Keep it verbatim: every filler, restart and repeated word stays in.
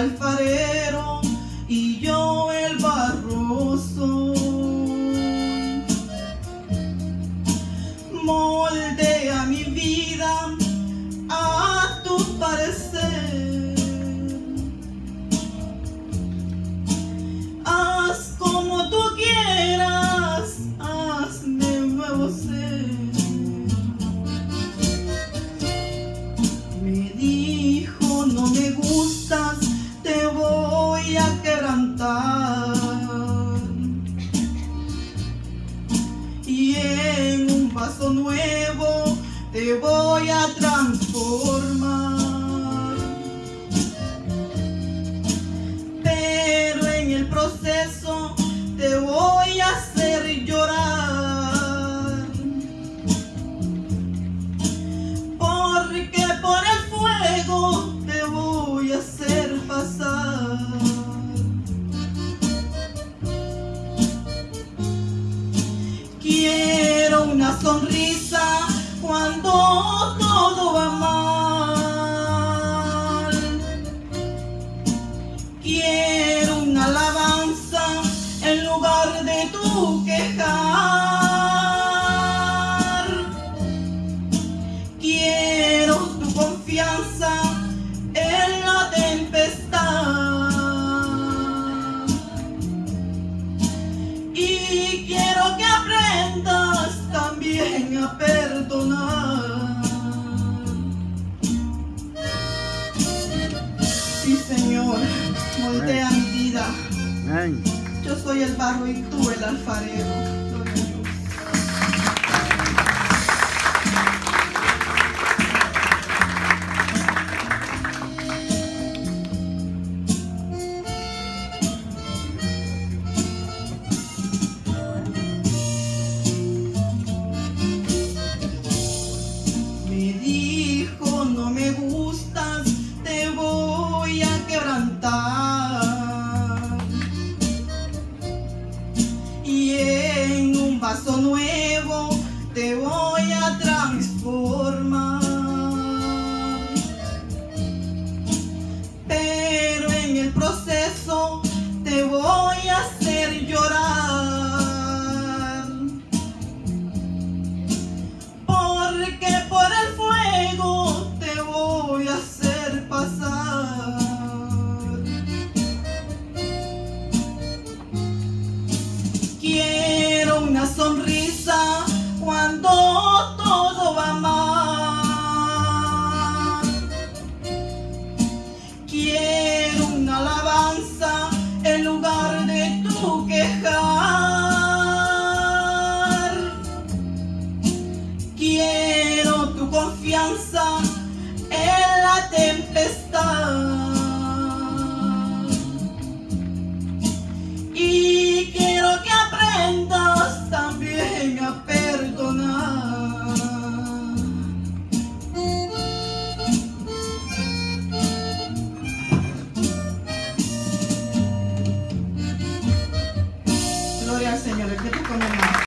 alfarero y yo el barro soy. Moldea mi vida a tu parecer. Haz como tú quieras, hazme un nuevo ser. Me dijo, no me gustas, te voy a quebrantar. Y en un vaso nuevo te voy a transformar. Pero en el proceso te voy a hacer llorar. Porque por el fuego te voy a hacer pasar. Quiero una sonrisa cuando todo va mal. Quiero una alabanza en lugar de tu quejar. Quiero tu confianza en la tempestad. Y quiero que aprendas también a perdonar. Sí, Señor, moldea mi vida. Amén. Yo soy el barro y tú el alfarero. Gloria a Dios. Me dijo, no me gustas, te voy a quebrantar. Y en un vaso nuevo te voy a transformar. Pero en el proceso te voy a hacer llorar. Porque por el fuego te voy a hacer pasar. Quiero una sonrisa cuando todo va mal. Quiero una alabanza en lugar de tu quejar. Quiero tu confianza en la tempestad. Y quiero que aprendas también a perdonar. Gloria al Señor, el que te come más.